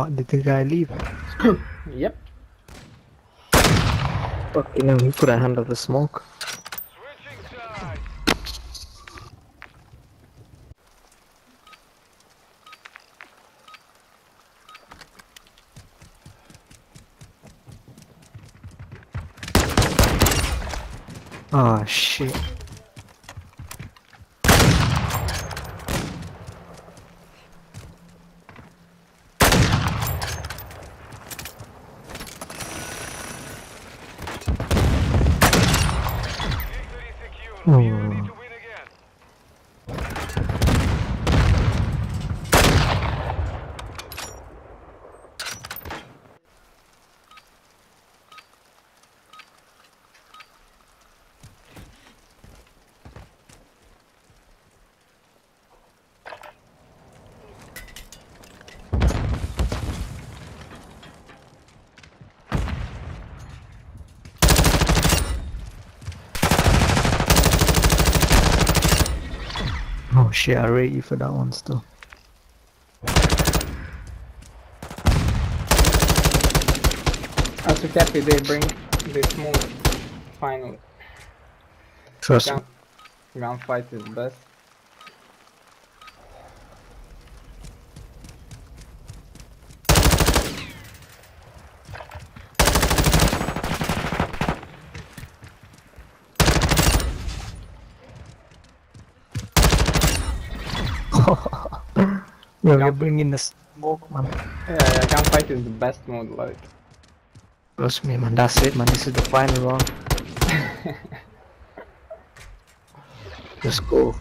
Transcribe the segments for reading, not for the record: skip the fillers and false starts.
What, did the guy leave? Yep. Fucking hell, he couldn't handle the smoke. Switching sides. Oh shit. Victory secure. Be ready to win again. Oh shit, I rate you for that one still. I'm so happy they bring this move finally. Trust me. Gunfight is best. Yo, you're bringing the smoke, man. Yeah, gunfight is the best mode, like. Trust me, man. That's it, man. This is the final round. Let's go.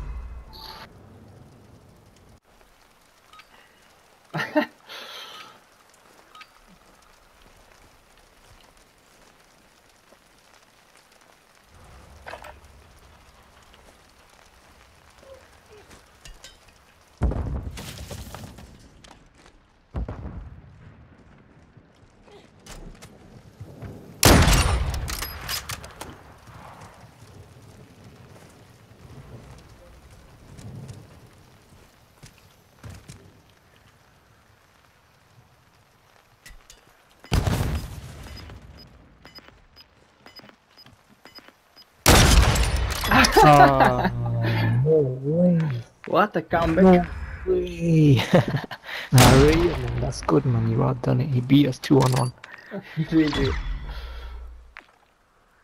No way. What a comeback! No way. Nah, really, man. That's good, man. You outdone it. He beat us 2-on-1. GG.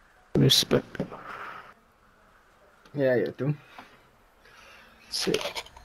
Respect. Yeah, you too. Sick.